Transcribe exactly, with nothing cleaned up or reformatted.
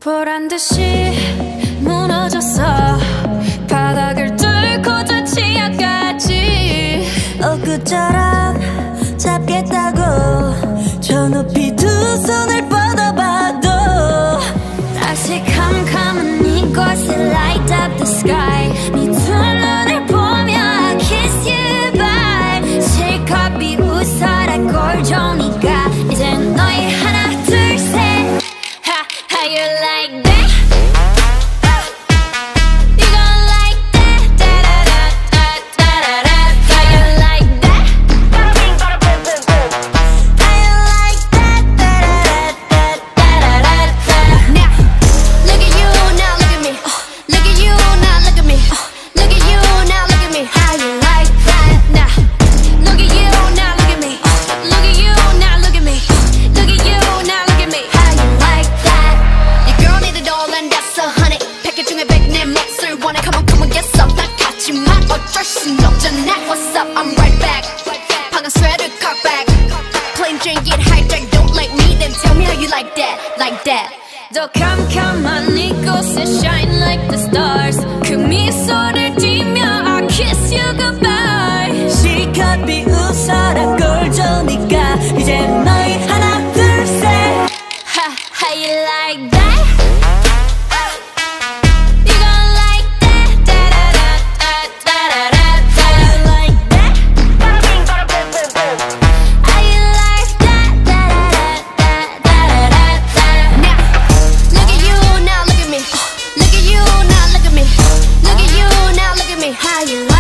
보란 듯이 무너졌어. 바닥을 뚫고 저 치아까지 엊그처럼 잡겠다고 저 높이 두 손을 뻗어봐도 다시 캄캄한 이곳에 light up the sky. 네 두 눈을 보며 I kiss you bye. 실컷 비웃어라 꼴 좋으니까 이젠 너희 하나 둘 셋. Ha, how you like that? What's up? I'm right back. 방금 sweater cut back. Plain Jane get hijacked. Don't like me, then tell me how you like that, like that. 더 캄캄한 이곳에 shine like the stars. 그 미소를 띠며 I kiss you goodbye. 실컷 비웃어라 꼴 좋으니까 이제 너희 하나 둘 셋. Ha, how you like that? How you